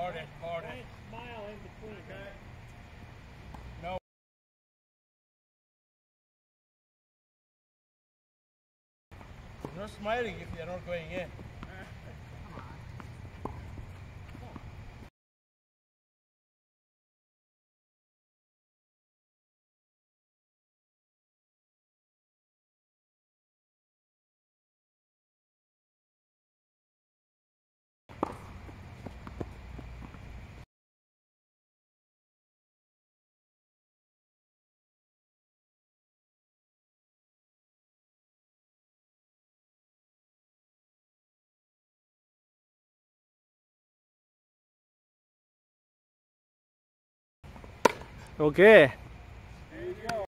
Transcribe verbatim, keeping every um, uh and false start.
Morning, morning. Nice smile in between. Okay. No. You're not smiling if you're not going in. Okay.